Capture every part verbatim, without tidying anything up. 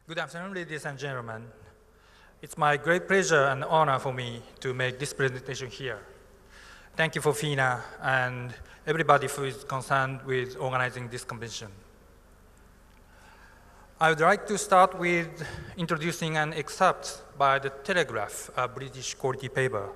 Good afternoon, ladies and gentlemen. It's my great pleasure and honor for me to make this presentation here. Thank you for FINA and everybody who is concerned with organizing this convention. I would like to start with introducing an excerpt by The Telegraph, a British quality paper.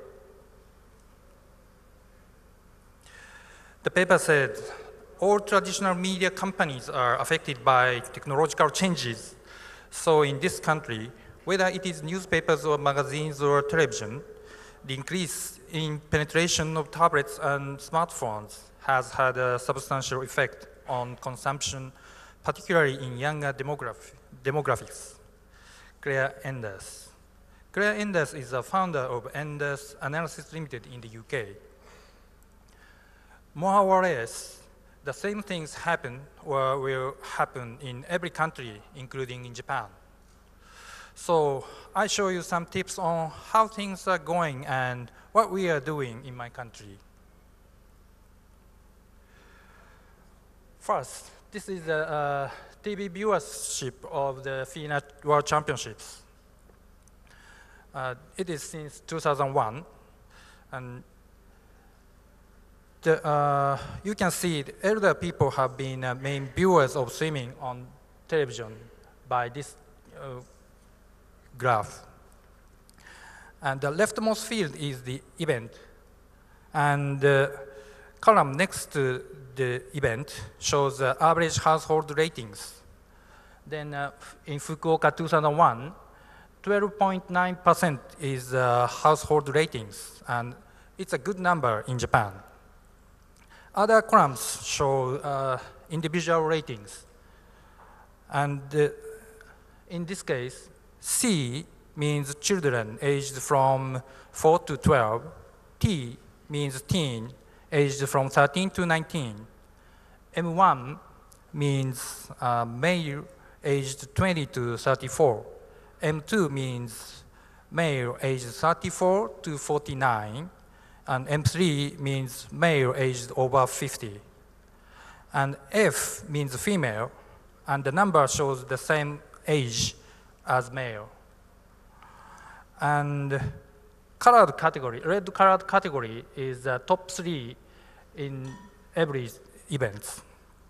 The paper said, all traditional media companies are affected by technological changes. So in this country, whether it is newspapers or magazines or television, the increase in penetration of tablets and smartphones has had a substantial effect on consumption, particularly in younger demograph demographics. Claire Enders. Claire Enders is the founder of Enders Analysis Limited in the U K. More or less, the same things happen or will happen in every country, including in Japan. So I show you some tips on how things are going and what we are doing in my country. First, this is the uh, T V viewership of the FINA World Championships. Uh, it is since two thousand one, and The, uh, you can see the elder people have been uh, main viewers of swimming on television by this uh, graph. And the leftmost field is the event. And the column next to the event shows the average household ratings. Then uh, in Fukuoka two thousand one, twelve point nine percent is uh, household ratings. And it's a good number in Japan. Other columns show uh, individual ratings. And uh, in this case, C means children aged from four to twelve. T means teen, aged from thirteen to nineteen. M one means uh, male, aged twenty to thirty-four. M two means male, aged thirty-four to forty-nine. And M three means male aged over fifty. And F means female, and the number shows the same age as male. And colored category, red colored category is the top three in every event.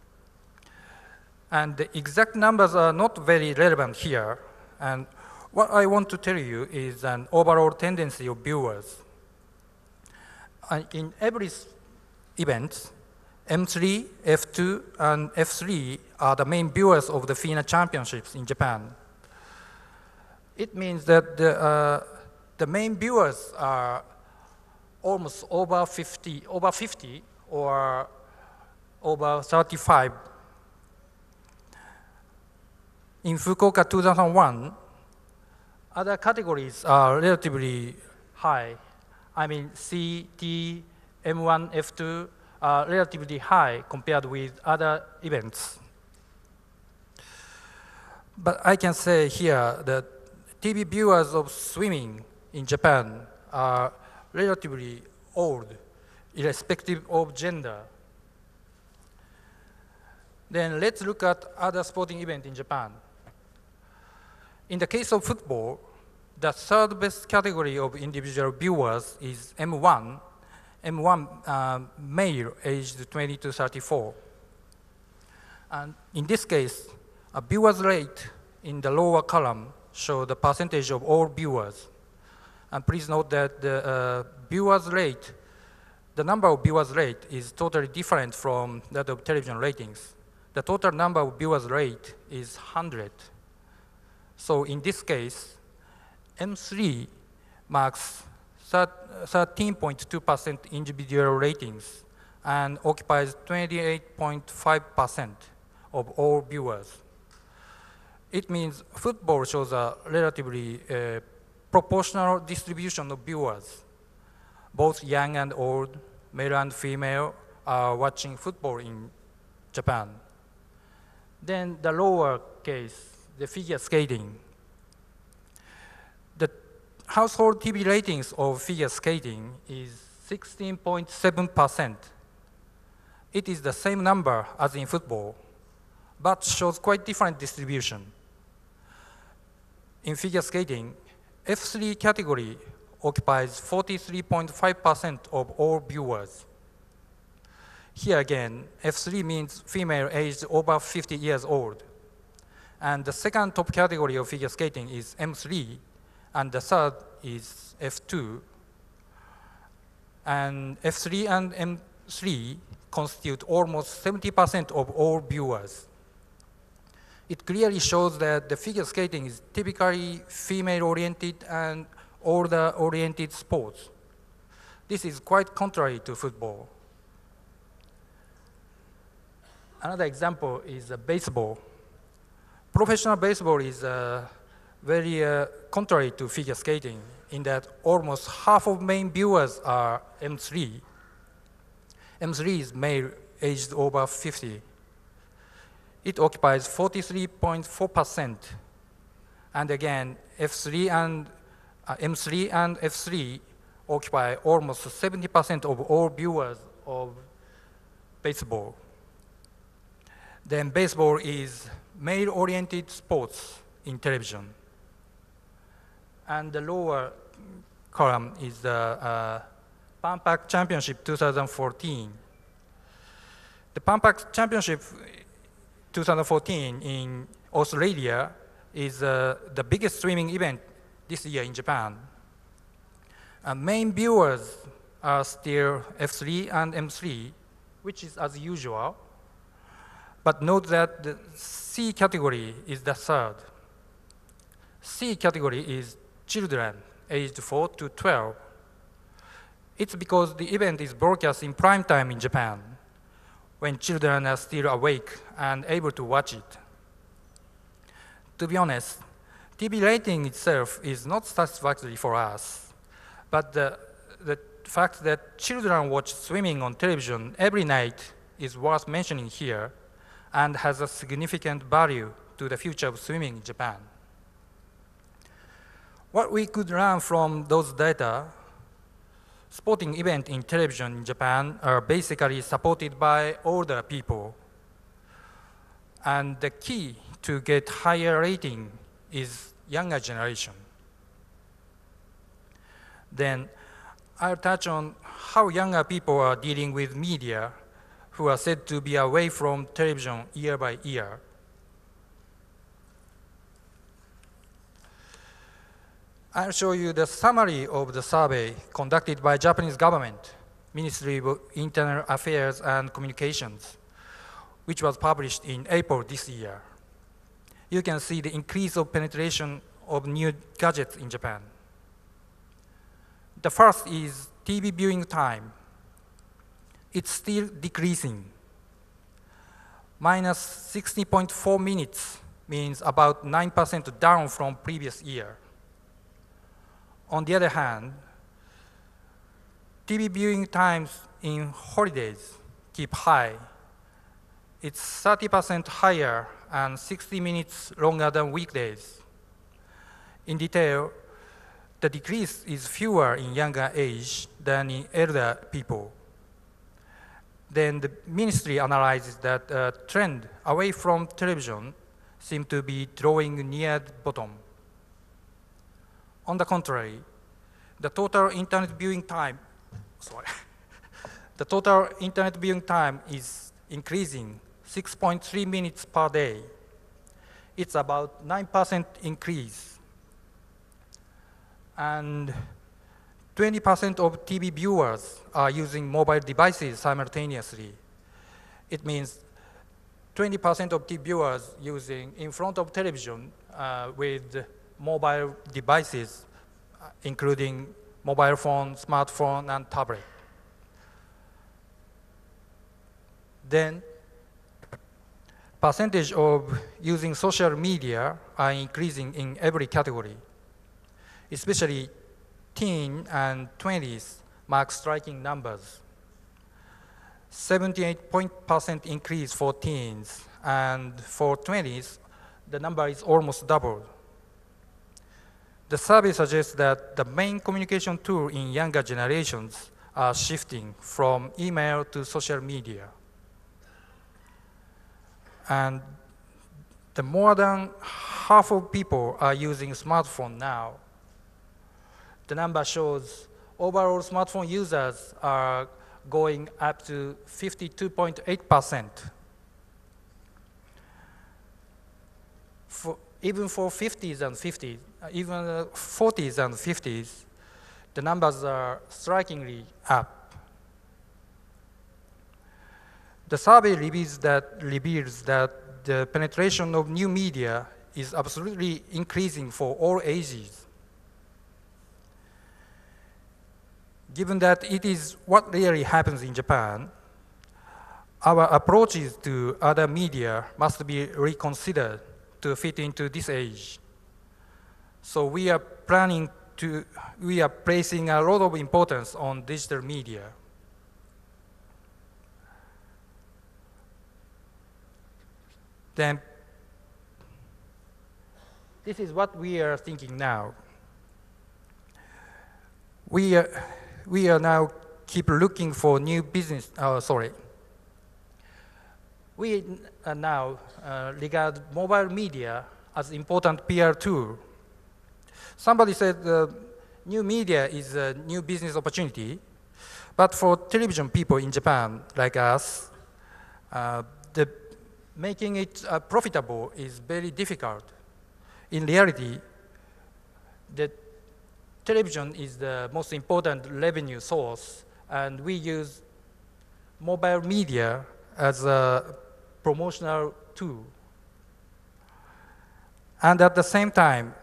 And the exact numbers are not very relevant here. And what I want to tell you is an overall tendency of viewers. Uh, in every event, M three, F two, and F three are the main viewers of the FINA championships in Japan. It means that the, uh, the main viewers are almost over fifty, over fifty or over thirty-five. In Fukuoka two thousand one, other categories are relatively high. I mean, C, T, M one, F two are relatively high compared with other events. But I can say here that T V viewers of swimming in Japan are relatively old, irrespective of gender. Then let's look at other sporting events in Japan. In the case of football, the third best category of individual viewers is M one, M one uh, male aged twenty to thirty-four. And in this case, a viewers rate in the lower column shows the percentage of all viewers. And please note that the uh, viewers rate, the number of viewers rate is totally different from that of television ratings. The total number of viewers rate is one hundred. So in this case, M three marks thirteen point two percent individual ratings and occupies twenty-eight point five percent of all viewers. It means football shows a relatively uh, proportional distribution of viewers. Both young and old, male and female, are watching football in Japan. Then the lower case, the figure skating. The household T V ratings of figure skating is sixteen point seven percent. It is the same number as in football, but shows quite different distribution. in figure skating, F three category occupies forty-three point five percent of all viewers. Here again, F three means female aged over fifty years old. And the second top category of figure skating is M three, and the third is F two. And F three and M three constitute almost seventy percent of all viewers. It clearly shows that the figure skating is typically female-oriented and older-oriented sports. This is quite contrary to football. Another example is uh, baseball. Professional baseball is uh, very uh, contrary to figure skating in that almost half of main viewers are M three. M three is male aged over fifty. It occupies forty-three point four percent. And again, F three and uh, M three and F three occupy almost seventy percent of all viewers of baseball. Then baseball is male-oriented sports in television. And the lower column is the uh, Pan Pac Championship two thousand fourteen. The Pan Pac Championship twenty fourteen in Australia is uh, the biggest swimming event this year in Japan. Uh, main viewers are still F three and M three, which is as usual. But note that the C category is the third. C category is children aged four to twelve. It's because the event is broadcast in prime time in Japan, when children are still awake and able to watch it. To be honest, T V rating itself is not satisfactory for us, but the, the fact that children watch swimming on television every night is worth mentioning here and has a significant value to the future of swimming in Japan. What we could learn from those data, sporting events in television in Japan are basically supported by older people. And the key to get higher rating is younger generation. Then I'll touch on how younger people are dealing with media who are said to be away from television year by year. I'll show you the summary of the survey conducted by Japanese government, Ministry of Internal Affairs and Communications, which was published in April this year. You can see the increase of penetration of new gadgets in Japan. The first is T V viewing time. It's still decreasing. Minus sixty point four minutes means about nine percent down from previous year. On the other hand, T V viewing times in holidays keep high. It's thirty percent higher and sixty minutes longer than weekdays. In detail, the decrease is fewer in younger age than in elder people. Then the ministry analyzes that uh, trend away from television seems to be drawing near the bottom. On the contrary, the total internet viewing time, sorry, the total internet viewing time is increasing six point three minutes per day. It's about nine percent increase. And twenty percent of T V viewers are using mobile devices simultaneously. It means twenty percent of T V viewers using in front of television uh, with mobile devices, uh, including mobile phone, smartphone, and tablet. Then, percentage of using social media are increasing in every category, especially teen and twenties mark striking numbers. seventy-eight percent increase for teens, and for twenties, the number is almost doubled. The survey suggests that the main communication tool in younger generations are shifting from email to social media. And the more than half of people are using smartphone now. The number shows overall smartphone users are going up to fifty-two point eight percent. For, even for fifties and fifties, even uh, forties and fifties, the numbers are strikingly up. The survey reveals that, reveals that the penetration of new media is absolutely increasing for all ages. Given that it is what really happens in Japan, our approaches to other media must be reconsidered to fit into this age. So we are planning to, we are placing a lot of importance on digital media. Then, this is what we are thinking now. We are, we are now keep looking for new business, oh, sorry. We uh, now uh, regard mobile media as important P R tool. Somebody said uh, new media is a new business opportunity, but for television people in Japan, like us, uh, the making it uh, profitable is very difficult. In reality, the television is the most important revenue source, and we use mobile media as a promotional tool. And at the same time,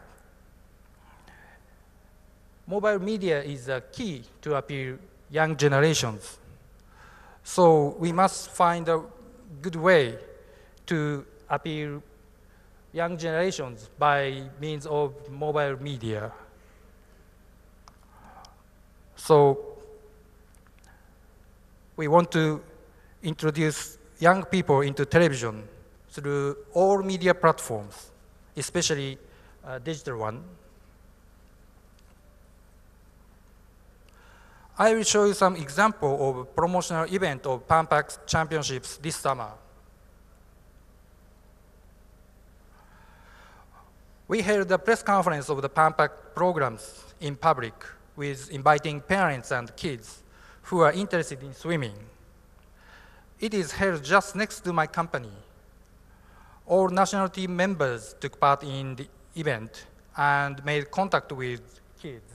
mobile media is a key to appeal young generations. So we must find a good way to appeal young generations by means of mobile media. So we want to introduce young people into television through all media platforms, especially uh, digital one. I will show you some example of promotional event of PANPAC championships this summer. We held a press conference of the PANPAC programs in public with inviting parents and kids who are interested in swimming. It is held just next to my company. All national team members took part in the event and made contact with kids.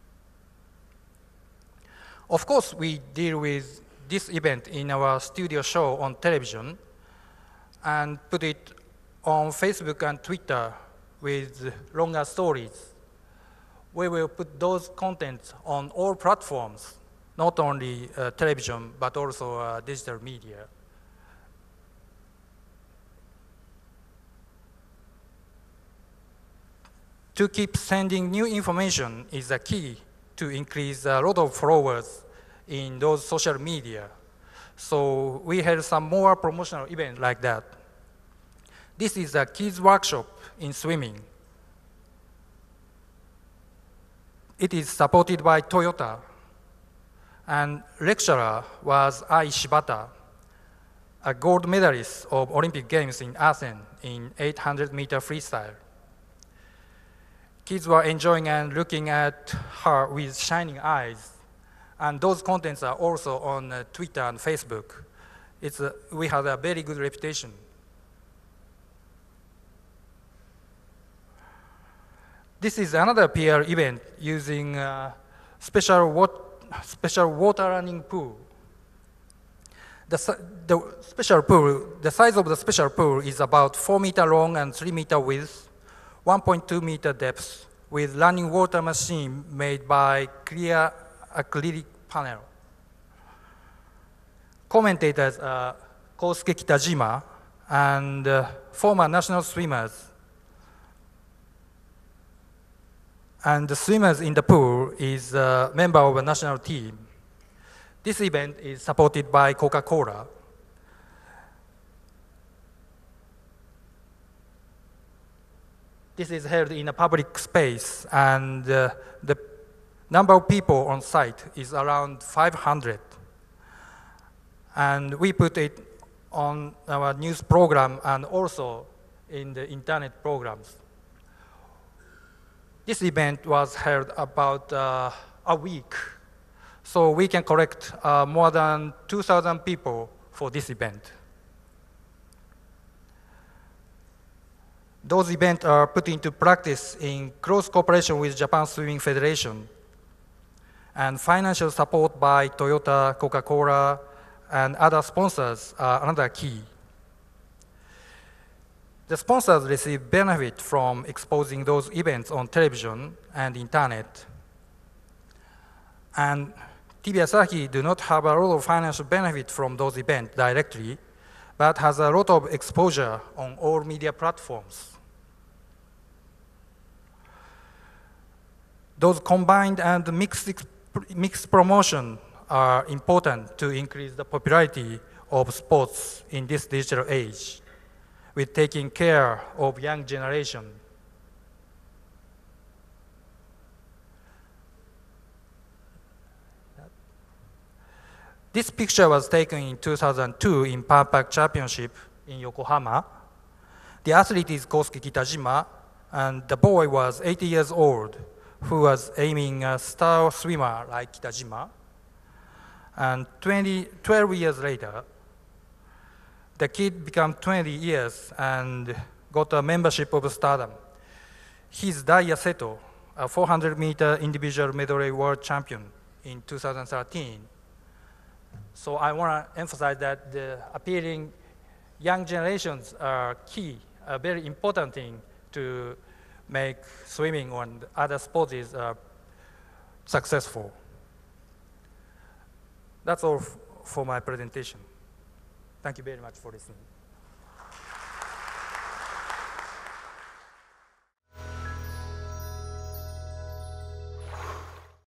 Of course, we deal with this event in our studio show on television and put it on Facebook and Twitter with longer stories. We will put those contents on all platforms, not only uh, television, but also uh, digital media. To keep sending new information is a key to increase a lot of followers in those social media. So we had some more promotional events like that. This is a kids workshop in swimming. It is supported by Toyota, and lecturer was Ai Shibata, a gold medalist of Olympic Games in Athens in eight hundred meter freestyle. Kids were enjoying and looking at her with shining eyes, and those contents are also on uh, Twitter and Facebook. It's a, we have a very good reputation. This is another P R event using uh, special, wat special water running pool. The, the special pool, the size of the special pool is about four meter long and three meter width, one point two meter depth, with running water machine made by clear acrylic panel. Commentators are Kosuke Kitajima and uh, former national swimmers. And the swimmers in the pool is a member of a national team. This event is supported by Coca-Cola. This is held in a public space, and uh, the number of people on site is around five hundred. And we put it on our news program and also in the internet programs. this event was held about uh, a week. So we can collect uh, more than two thousand people for this event. Those events are put into practice in close cooperation with Japan Swimming Federation, and financial support by Toyota, Coca-Cola, and other sponsors are another key. The sponsors receive benefit from exposing those events on television and internet. And T V Asahi do not have a lot of financial benefit from those events directly, but has a lot of exposure on all media platforms. Those combined and mixed, mixed promotion are important to increase the popularity of sports in this digital age, with taking care of young generation. This picture was taken in two thousand two in Pan Pac Championship in Yokohama. The athlete is Kosuke Kitajima, and the boy was eighty years old, who was aiming a star swimmer like Kitajima. And twenty, twelve years later, the kid became twenty years and got a membership of Stardom. He's Daiya Seto, a four hundred meter individual medley world champion in two thousand thirteen. So I want to emphasize that the appealing young generations are key, a very important thing to make swimming or other sports uh, successful. That's all for my presentation. Thank you very much for listening.